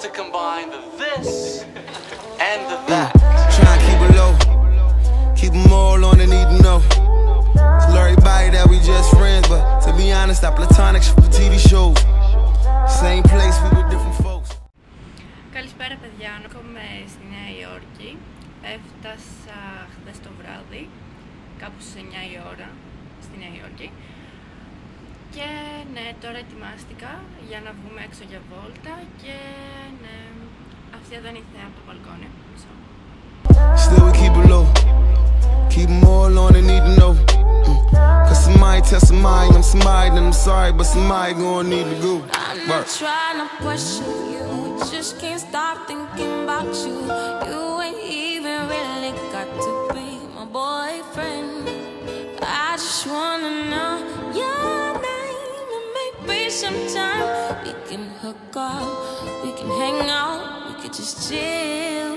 to combine the this and the that. Try and keep it low, keep them all on the need to know. Tell everybody that we just friends, but to be honest, I platonic shit for TV shows. Same place, we were different folks. Καλησπέρα παιδιά, είμαι στη Νέα Υόρκη. Έφτασα χθες το βράδυ, κάπου στις 9 η ώρα, στη Νέα Υόρκη. Και ναι, τώρα ετοιμάστηκα για να βγούμε έξω για βόλτα και ναι, αυτή εδώ είναι η θέα από το μπαλκόνι. Still we keep it low, keep them all on the need to know. Cause somebody tell somebody I'm somebody, then I'm sorry, but somebody gonna need to go. I'm not trying to question you, just can't stop thinking about you. You ain't even really got to be my boyfriend. I just wanna know your name and maybe sometime we can hook up, we can hang out, we could just chill.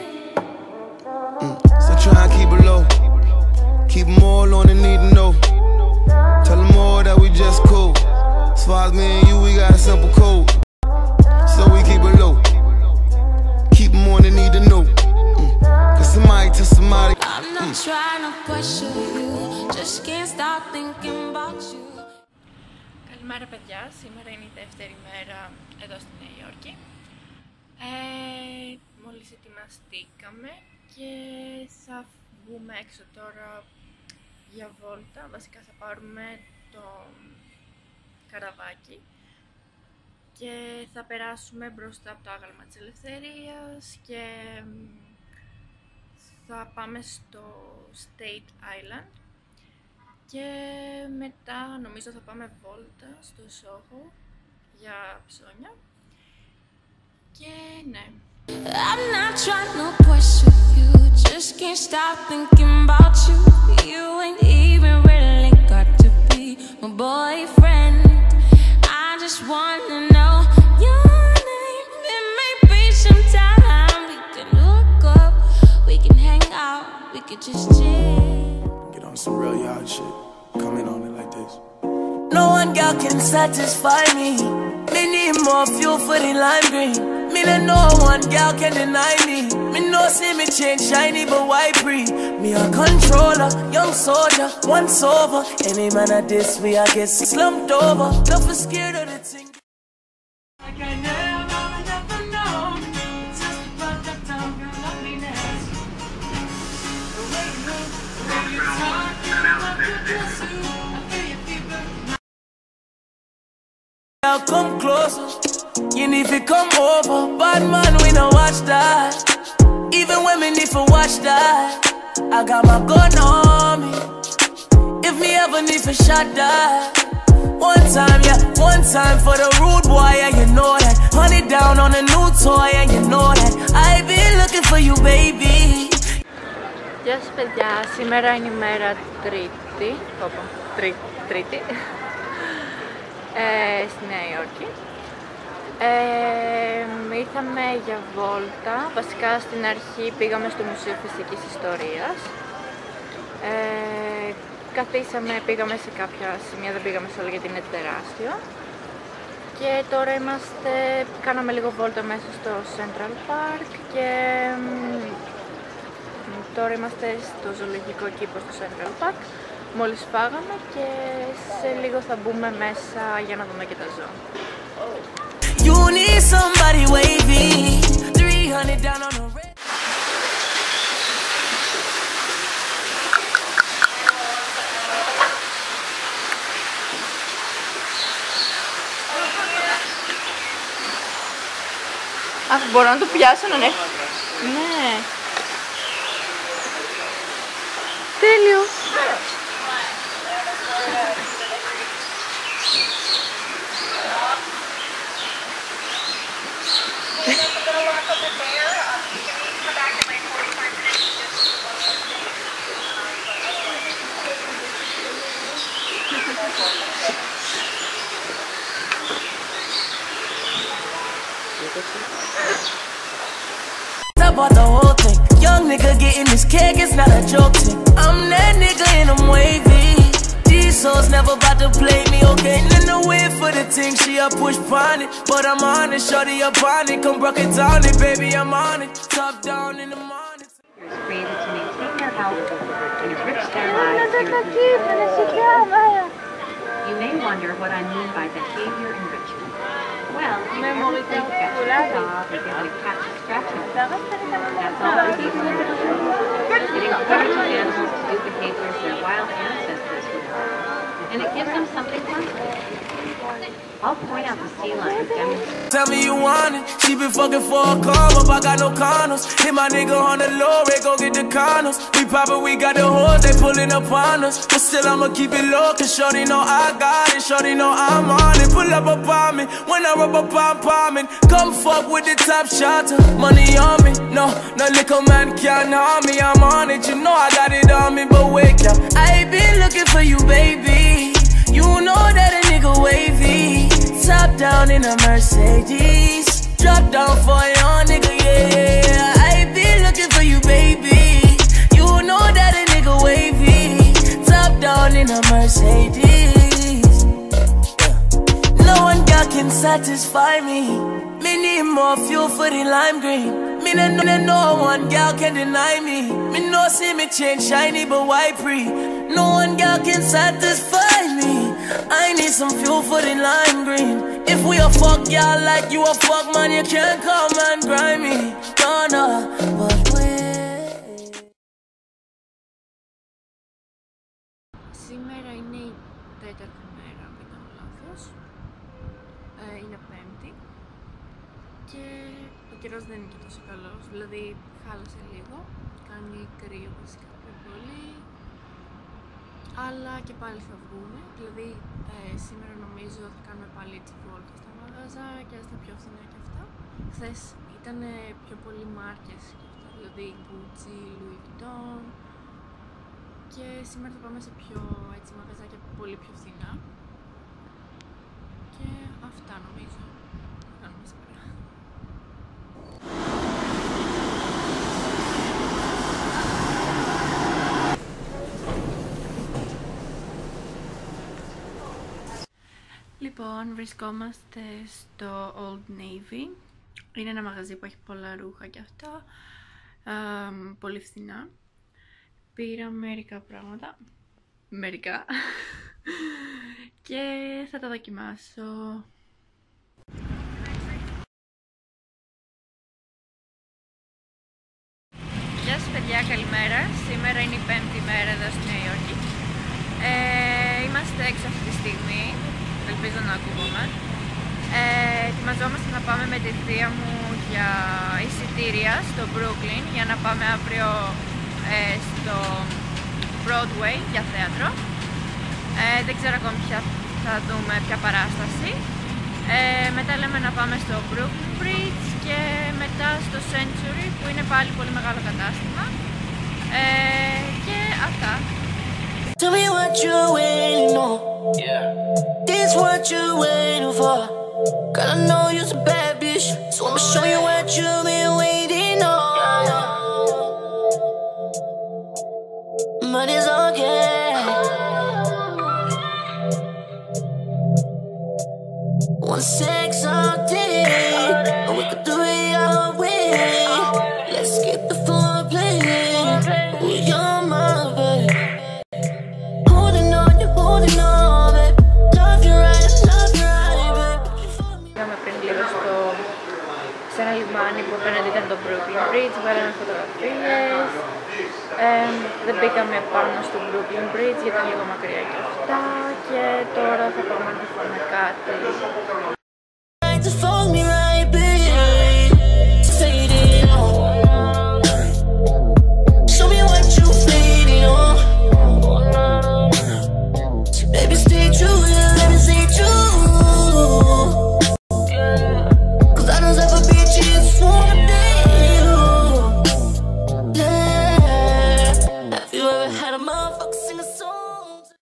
So try and keep it low, keep them all on the need to know. Tell them all that we just cool. As far as me and you, we got a simple code. So we keep it low, keep them on the need to know. Cause somebody tell somebody I'm not trying to question you, just can't stop thinking about you. Καλημέρα παιδιά, σήμερα είναι η δεύτερη μέρα εδώ στη Νέα Υόρκη. Μόλις ετοιμαστήκαμε και θα βγούμε έξω τώρα για βόλτα. Βασικά θα πάρουμε το καραβάκι και θα περάσουμε μπροστά από το άγαλμα της Ελευθερίας και θα πάμε στο State Island και μετά νομίζω θα πάμε βόλτα στο Soho για ψώνια και ναι. I'm not trying to question you, just can't stop thinking about you. You ain't even really got to be my boyfriend. I just wanna know your name, and maybe sometime we can hook up, we can hang out, we could just chill. Get on some real yard shit, come in on it like this. No one girl can satisfy me. Me need more fuel for the lime green. Me that no one girl can deny me. Me no see me change shiny but white free. Me a controller, young soldier, once over. Any man at this way I get slumped over. Never scared of the thing. Like I never know. Just about that time your loveliness. The way you look, the way you talk, I feel you. I feel your fever. Now come closer. You need to come over, bad man, we no watch that. Even when me need to watch that, I got my gun on me. If me ever need to shot that, one time, yeah, one time for the rude boy, yeah, you know that. Honey down on a new toy, and you know that. I been looking for you, baby. Γεια σας παιδιά, σήμερα είναι η μέρα Τρίτη, Τρίτη, στη Νέα Υόρκη. Ήρθαμε για βόλτα, βασικά στην αρχή πήγαμε στο Μουσείο Φυσικής Ιστορίας. Καθίσαμε, πήγαμε σε κάποια σημεία, δεν πήγαμε σε όλα γιατί είναι τεράστιο. Και τώρα κάναμε λίγο βόλτα μέσα στο Central Park και τώρα είμαστε στο ζωολογικό κήπο στο Central Park. Μόλις φάγαμε και σε λίγο θα μπούμε μέσα για να δούμε και τα ζώα. You need somebody wavy, 300 down on the red. Αχ, μπορώ να το πιάσω να είναι. Ναι. Τέλειο. About the whole thing, young nigga getting this cake, it's not a joke thing. I'm that nigga and I'm wavy. These hoes never about to play me, okay? In the way for the thing, she a push on it. But I'm on it, shorty up on it. Come rock it down it, baby, I'm on it. Top down in the morning. Created to maintain their health and enrich their lives here at You may wonder what I mean by behavior enrichment. Well, you ever think that your dog or give it a cat to scratch him? That's all behavior enrichment. It encourages animals to do behaviors their wild ancestors would have, and it gives them something fun to do. I'll point out the sea lions demonstrating. Tell me you want it. She been fucking for a come up. I got no condoms. Hit my nigga on the low rate, go get the condoms. We poppin', we got the hoes, they pullin' up on us. But still I'ma keep it low, cause shorty know I got it. Shorty know I'm on it. Pull up on me when I rub up on palmin'. Come fuck with the top shotter. Money on me, no little man can't harm me. I'm on it, you know I got it on me. But wake up, I been looking for you, baby. You know that a nigga wavy. Top down in a Mercedes. Drop down for your nigga, yeah. I be looking for you, baby. You know that a nigga wavy. Top down in a Mercedes, yeah. No one girl can satisfy me. Me need more fuel for the lime green. Me no one girl can deny me. Me no see me change shiny but white pre. No one girl can satisfy me. I need some fuel for the lime green. If we a fuck y'all like you a fuck man, you can't come and grind me. No, but wait. Σήμερα είναι η τέταρτη μέρα, αν δεν κάνω λάθος. Είναι Πέμπτη και ο καιρός δεν είναι και τόσο καλός, δηλαδή χάλασε λίγο, κάνει κρύο βασικά πιο πολύ, αλλά και πάλι θα βγούμε, δηλαδή σήμερα νομίζω θα κάνουμε πάλι έτσι βόλτα στα μαγαζά και στα πιο φθηνά και αυτά. Χθες ήταν πιο πολύ μάρκες και αυτά, δηλαδή Gucci, Louis Vuitton, και σήμερα θα πάμε σε πιο έτσι μαγαζάκια πολύ πιο φθηνά και αυτά νομίζω θα κάνουμε σήμερα. Λοιπόν, βρισκόμαστε στο Old Navy. Είναι ένα μαγαζί που έχει πολλά ρούχα και αυτά, πολύ φθηνά. Πήρα μερικά πράγματα, και θα τα δοκιμάσω. Γεια σας παιδιά, καλημέρα. Σήμερα είναι η πέμπτη μέρα εδώ στη Νέα Υόρκη. Είμαστε έξω αυτή τη στιγμή, ελπίζω να ακούγομαι. Ετοιμαζόμαστε να πάμε με τη θεία μου για εισιτήρια στο Brooklyn για να πάμε αύριο στο Broadway για θέατρο. Δεν ξέρω ακόμη ποια θα δούμε, ποια παράσταση. Μετά λέμε να πάμε στο Brooklyn Bridge και μετά στο Century που είναι πάλι πολύ μεγάλο κατάστημα. Και αυτά. Tell me what you're waiting on. Yeah. This what you're waiting for. Girl, I know you're a bad bitch, so I'ma show you what you've been waiting on. Money's okay. One sex all day, and we could do it our way. Let's get the foreplay. Oh, you're my babe. Holding on, you're holding on, babe. Love you right, babe. Πήγαμε πριν λίγο σε ένα λιμάνι που απέναντι ήταν το Brooklyn Bridge, βγάλαμε φωτογραφίες. Δεν μπήκαμε πάνω στο Brooklyn Bridge γιατί ήταν λίγο μακριά και αυτά, και τώρα θα πάμε να φάμε κάτι.